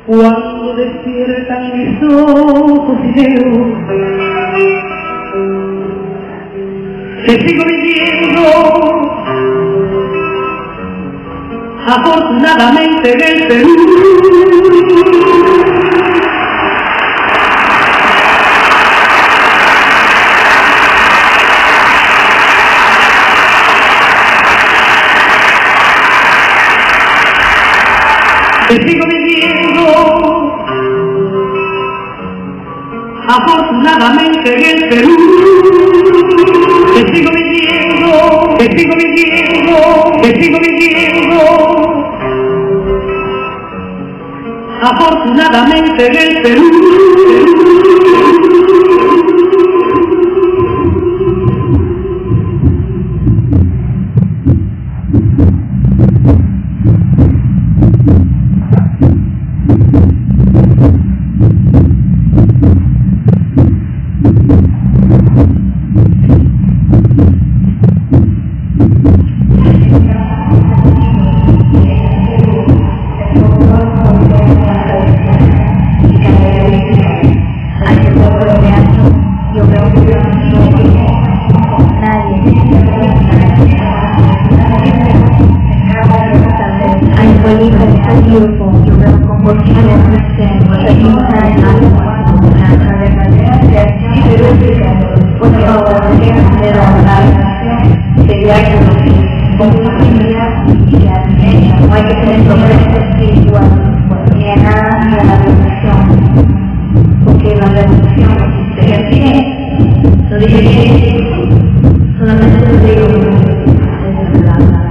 Cuando despiertan mis ojos y veo que sigo viviendo afortunadamente en el Perú. Que sigo viviendo afortunadamente en el Perú. Que sigo viviendo afortunadamente en el Perú. No hay que tener progreso espiritual ni a nada ni a la revolución, porque la revolución se refiere, lo dije bien, solamente lo digo desde la verdad.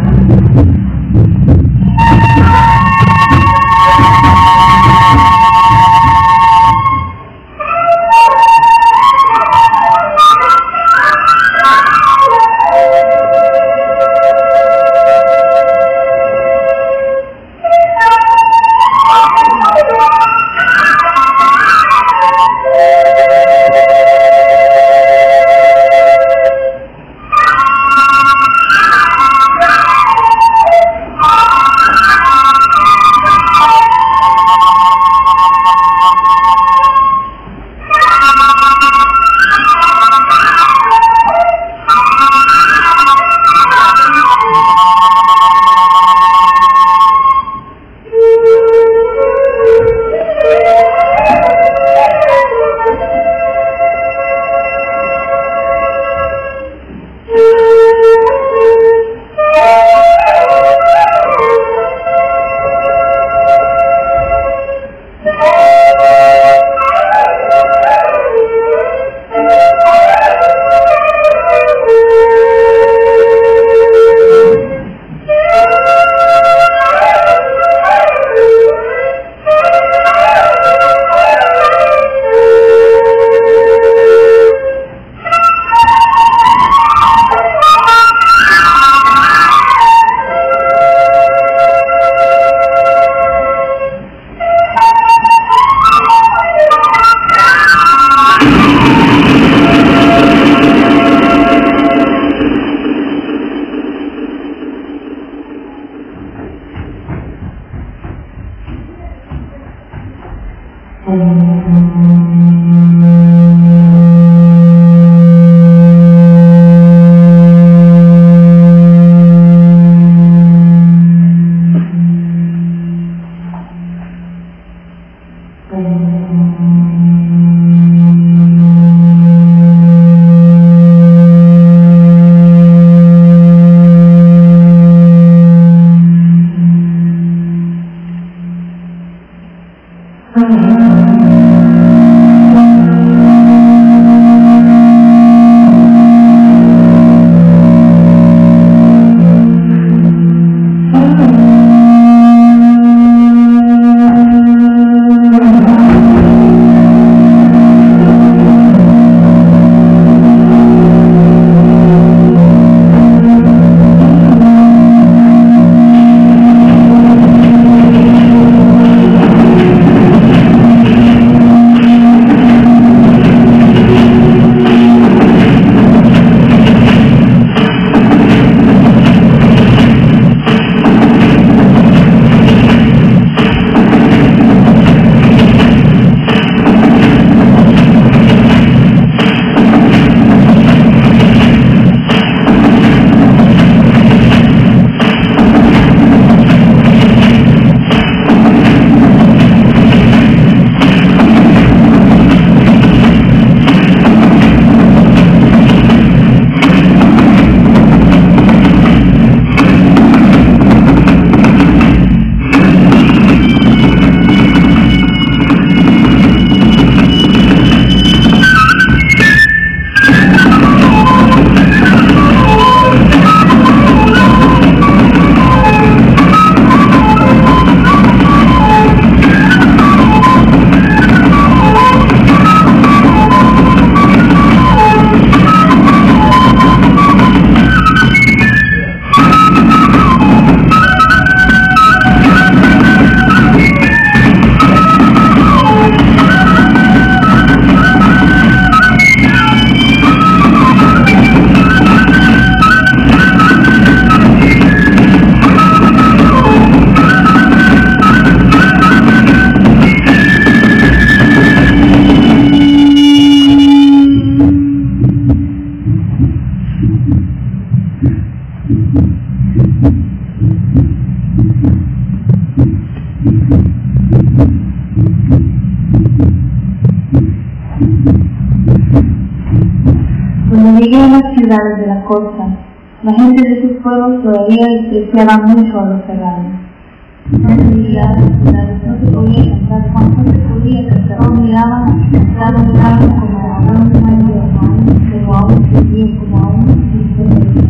Llegué a las ciudades de la costa. La gente de sus pueblos todavía despreciaba mucho a los serranos. No se miraba en las ciudades, no se podía cantar, cuando no se podía cantar, todos miraban como a un mayor, como a un judío, como a un cuando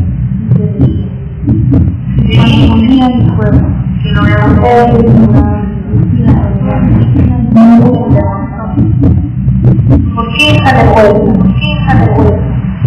moría el pueblo, que no era un ¿por qué esa vergüenza? ¿Por qué esa vergüenza?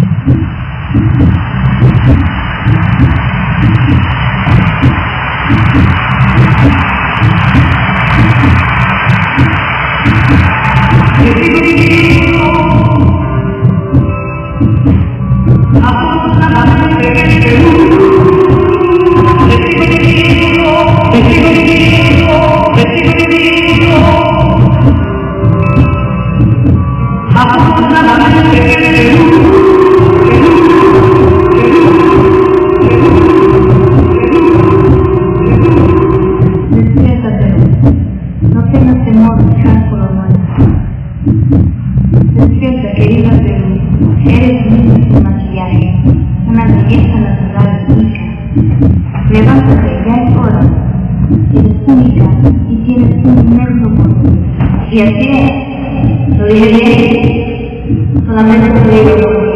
Despierta, querida Perú, eres lindo sin maquillaje, una belleza natural única. Levántate, ya es hora. Eres única y tienes un inmenso poder. Y así es, lo dije bien, solamente lo digo.